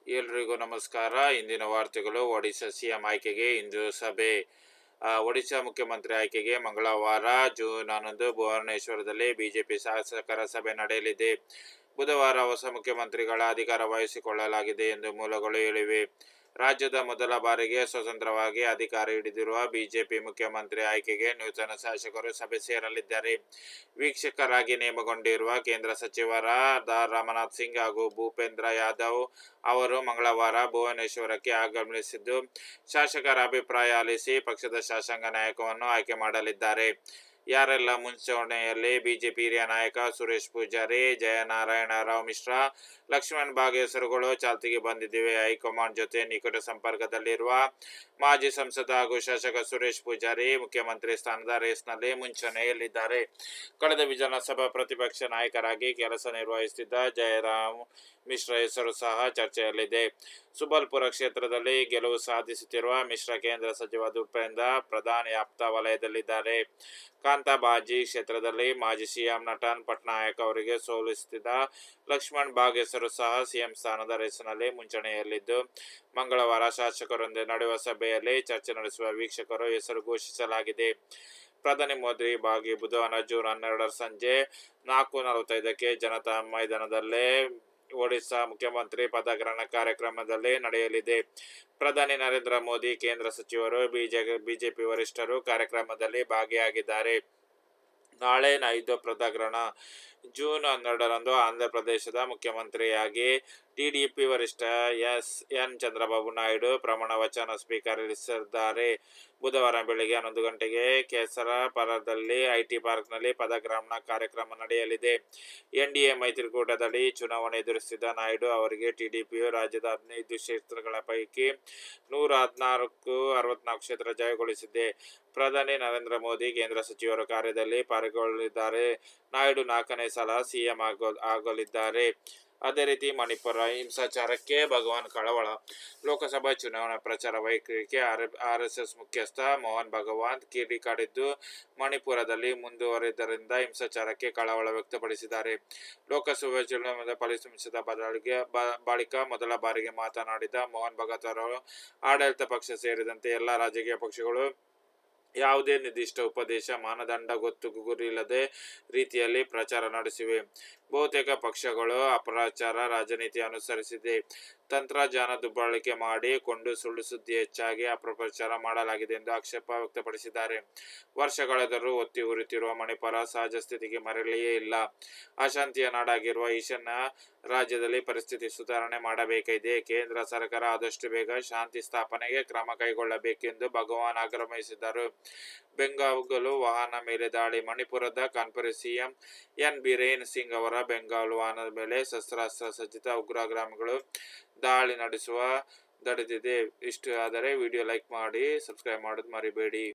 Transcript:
ಎಲ್ರಿಗೂ ನಮಸ್ಕಾರ. ಇಂದಿನ ವಾರ್ತೆಗಳು. ಒಡಿಶಾ ಸಿಎಂ ಆಯ್ಕೆಗೆ ಇಂದು ಸಭೆ. ಒಡಿಶಾ ಮುಖ್ಯಮಂತ್ರಿ ಆಯ್ಕೆಗೆ ಮಂಗಳವಾರ ಜೂನ್ 11 ಭುವನೇಶ್ವರದಲ್ಲಿ ಬಿಜೆಪಿ ಶಾಸಕರ ಸಭೆ ನಡೆಯಲಿದೆ. ಬುಧವಾರ ಹೊಸ ಮುಖ್ಯಮಂತ್ರಿಗಳ ಅಧಿಕಾರ ವಹಿಸಿಕೊಳ್ಳಲಾಗಿದೆ ಎಂದು ಮೂಲಗಳು ಹೇಳಿವೆ. ರಾಜ್ಯದ ಮೊದಲ ಬಾರಿಗೆ ಸ್ವತಂತ್ರವಾಗಿ ಅಧಿಕಾರ ಹಿಡಿದಿರುವ ಬಿಜೆಪಿ ಮುಖ್ಯಮಂತ್ರಿ ಆಯ್ಕೆಗೆ ನೂತನ ಶಾಸಕರು ಸಭೆ ಸೇರಲಿದ್ದಾರೆ. ವೀಕ್ಷಕರಾಗಿ ನೇಮಕಗೊಂಡಿರುವ ಕೇಂದ್ರ ಸಚಿವರಾದ ರಾಮನಾಥ್ ಸಿಂಗ್ ಹಾಗೂ ಭೂಪೇಂದ್ರ ಯಾದವ್ ಅವರು ಮಂಗಳವಾರ ಭುವನೇಶ್ವರಕ್ಕೆ ಆಗಮಿಸಿದ್ದು, ಶಾಸಕರ ಅಭಿಪ್ರಾಯ ಆಲಿಸಿ ಪಕ್ಷದ ಶಾಸಕಾಂಗ ನಾಯಕವನ್ನು ಆಯ್ಕೆ ಮಾಡಲಿದ್ದಾರೆ. ಯಾರೆಲ್ಲ ಮುಂಚೂಣಿಯಲ್ಲಿ? ಬಿಜೆಪಿ ಹಿರಿಯ ನಾಯಕ ಸುರೇಶ್ ಪೂಜಾರಿ, ಜಯನಾರಾಯಣ ರಾವ್ ಮಿಶ್ರಾ, ಲಕ್ಷ್ಮಣ್ ಬಾಗ್ ಹೆಸರುಗಳು ಚಾಲ್ತಿಗೆ ಬಂದಿವೆ. ಹೈಕಮಾಂಡ್ ಜೊತೆ ನಿಕಟ ಸಂಪರ್ಕದಲ್ಲಿರುವ ಮಾಜಿ ಸಂಸದ ಹಾಗೂ ಶಾಸಕ ಸುರೇಶ್ ಪೂಜಾರಿ ಮುಖ್ಯಮಂತ್ರಿ ಸ್ಥಾನದ ರೇಸ್ನಲ್ಲಿ ಮುಂಚೂಣಿಯಲ್ಲಿದ್ದಾರೆ. ಕಳೆದ ವಿಧಾನಸಭಾ ಪ್ರತಿಪಕ್ಷ ನಾಯಕರಾಗಿ ಕೆಲಸ ನಿರ್ವಹಿಸುತ್ತಿದ್ದ ಜಯರಾಮ್ ಮಿಶ್ರಾ ಹೆಸರು ಸಹ ಚರ್ಚೆಯಲ್ಲಿದೆ. ಸುಬಲ್ಪುರ ಕ್ಷೇತ್ರದಲ್ಲಿ ಗೆಲುವು ಸಾಧಿಸುತ್ತಿರುವ ಮಿಶ್ರಾ ಕೇಂದ್ರ ಸಚಿವ ಧರ್ಮೇಂದ್ರ ಪ್ರಧಾನ್ ಆಪ್ತ ವಲಯದಲ್ಲಿದ್ದಾರೆ. ಕಾಂತಾಬಾಜಿ ಕ್ಷೇತ್ರದಲ್ಲಿ ಮಾಜಿ ಸಿಎಂ ನಟನ್ ಪಟ್ನಾಯಕ್ ಅವರಿಗೆ ಸೋಲಿಸುತ್ತಿದ್ದ ಲಕ್ಷ್ಮಣ್ ಬಾಗ್ ಹೆಸರು ಸಹ ಸಿಎಂ ಸ್ಥಾನದ ರೇಸ್ನಲ್ಲಿ ಮುಂಚೂಣಿಯಲ್ಲಿದ್ದು, ಮಂಗಳವಾರ ಶಾಸಕರೊಂದಿಗೆ ನಡೆಯುವ ಸಭೆಯಲ್ಲಿ ಚರ್ಚೆ ನಡೆಸುವ ವೀಕ್ಷಕರ ಹೆಸರು ಘೋಷಿಸಲಾಗಿದೆ. ಪ್ರಧಾನಿ ಮೋದಿ ಭಾಗಿ ಬುಧವಾರ ಜೂನ್ 12 ಸಂಜೆ 4:45ಕ್ಕೆ ಜನತಾ ಮೈದಾನದಲ್ಲಿ ಒಡಿಶಾ ಮುಖ್ಯಮಂತ್ರಿ ಪದಗ್ರಹಣ ಕಾರ್ಯಕ್ರಮದಲ್ಲಿ ನಡೆಯಲಿದೆ. ಪ್ರಧಾನಿ ನರೇಂದ್ರ ಮೋದಿ, ಕೇಂದ್ರ ಸಚಿವರು, ಬಿಜೆಪಿ ವರಿಷ್ಠರು ಕಾರ್ಯಕ್ರಮದಲ್ಲಿ ಭಾಗಿಯಾಗಿದ್ದಾರೆ. ನಾಳೆ ನಡೆಯುವ ಪದಗ್ರಹಣ. ಜೂನ್ 12ರಂದು ಆಂಧ್ರಪ್ರದೇಶದ ಮುಖ್ಯಮಂತ್ರಿಯಾಗಿ ಟಿಡಿಪಿ ವರಿಷ್ಠ ಎನ್ ಚಂದ್ರಬಾಬು ನಾಯ್ಡು ಪ್ರಮಾಣ ವಚನ ಸ್ವೀಕರಿಸಲಿದ್ದಾರೆ. ಬುಧವಾರ ಬೆಳಗ್ಗೆ 11 ಗಂಟೆಗೆ ಕೇಸರಪುರದಲ್ಲಿ ಐಟಿ ಪಾರ್ಕ್ನಲ್ಲಿ ಪದಗ್ರಹಣ ಕಾರ್ಯಕ್ರಮ ನಡೆಯಲಿದೆ. ಎನ್ಡಿಎ ಮೈತ್ರಿಕೂಟದಡಿ ಚುನಾವಣೆ ಎದುರಿಸುತ್ತಿದ್ದ ನಾಯ್ಡು ಅವರಿಗೆ ಟಿಡಿಪಿಯು ರಾಜ್ಯದ 15 ಕ್ಷೇತ್ರಗಳ ಪೈಕಿ 114 ಕ್ಷೇತ್ರ ಜಯಗಳಿಸಿದೆ. ಪ್ರಧಾನಿ ನರೇಂದ್ರ ಮೋದಿ ಕೇಂದ್ರ ಸಚಿವರ ಕಾರ್ಯದಲ್ಲಿ ಪಾಲ್ಗೊಳ್ಳಲಿದ್ದಾರೆ. ನಾಯ್ಡು 4ನೇ ಸಲ ಸಿಎಂ ಆಗಲಿದ್ದಾರೆ. ಅದೇ ರೀತಿ ಮಣಿಪುರ ಹಿಂಸಾಚಾರಕ್ಕೆ ಭಗವಾನ್ ಕಳವಳ. ಲೋಕಸಭಾ ಚುನಾವಣಾ ಪ್ರಚಾರ ವೈಖರಿಗೆ ಆರ್ಎಸ್ಎಸ್ ಮುಖ್ಯಸ್ಥ ಮೋಹನ್ ಭಗವತ್ ಕಿಡಿಕಾರಿದ್ದು, ಮಣಿಪುರದಲ್ಲಿ ಮುಂದುವರಿದಿರುವ ಹಿಂಸಾಚಾರಕ್ಕೆ ಕಳವಳ ವ್ಯಕ್ತಪಡಿಸಿದ್ದಾರೆ. ಲೋಕಸಭಾ ಚುನಾವಣೆ ಫಲಿತಾಂಶದ ಬಳಿಕ ಮೊದಲ ಬಾರಿಗೆ ಮಾತನಾಡಿದ ಮೋಹನ್ ಭಗವತ್ ಅವರು, ಆಡಳಿತ ಪಕ್ಷ ಸೇರಿದಂತೆ ಎಲ್ಲ ರಾಜಕೀಯ ಪಕ್ಷಗಳು ಯಾವುದೇ ನಿರ್ದಿಷ್ಟ ಉದ್ದೇಶ, ಮಾನದಂಡ ಗೊತ್ತು ಗುರಿಯಿಲ್ಲದ ರೀತಿಯಲ್ಲಿ ಪ್ರಚಾರ ನಡೆಸಿವೆ. ಬಹುತೇಕ ಪಕ್ಷಗಳು ಅಪಪ್ರಚಾರ ರಾಜನೀತಿ ಅನುಸರಿಸಿದೆ. ತಂತ್ರಜ್ಞಾನ ದುರ್ಬಳಕೆ ಮಾಡಿಕೊಂಡು ಸುಳ್ಳು ಸುದ್ದಿ ಹೆಚ್ಚಾಗಿ ಅಪಪ್ರಚಾರ ಮಾಡಲಾಗಿದೆ ಎಂದು ಆಕ್ಷೇಪ ವ್ಯಕ್ತಪಡಿಸಿದ್ದಾರೆ. ವರ್ಷಗಳೆದರೂ ಹೊತ್ತಿ ಉರಿಯುತ್ತಿರುವ ಮಣಿಪುರ ಸಹಜ ಸ್ಥಿತಿಗೆ ಮರಳಿಯೇ ಇಲ್ಲ. ಅಶಾಂತಿಯ ನಾಡಾಗಿರುವ ಈಶಾನ್ಯ ರಾಜ್ಯದಲ್ಲಿ ಪರಿಸ್ಥಿತಿ ಸುಧಾರಣೆ ಮಾಡಬೇಕಿದೆ. ಕೇಂದ್ರ ಸರ್ಕಾರ ಆದಷ್ಟು ಬೇಗ ಶಾಂತಿ ಸ್ಥಾಪನೆಗೆ ಕ್ರಮ ಕೈಗೊಳ್ಳಬೇಕೆಂದು ಭಗವಾನ್ ಆಗ್ರಹಿಸಿದರು. ಬೆಂಗಾವಲು ವಾಹನ ಮೇಲೆ ದಾಳಿ. ಮಣಿಪುರದ ಕಾನ್ಪುರ ಸಿಎಂ ಎನ್ ಬಿರೇನ್ ಸಿಂಗ್ ಅವರ ಬೆಂಗಾವಲು ವಾಹನದ ಮೇಲೆ ಶಸ್ತ್ರಾಸ್ತ್ರ ಸಜ್ಜಿತ ಉಗ್ರಗಾಮಿಗಳು ದಾಳಿ ನಡೆಸುವ ನಡೆದಿದೆ. ಇಷ್ಟು ಆದರೆ ವಿಡಿಯೋ ಲೈಕ್ ಮಾಡಿ, ಸಬ್ಸ್ಕ್ರೈಬ್ ಮಾಡೋದು ಮರಿಬೇಡಿ.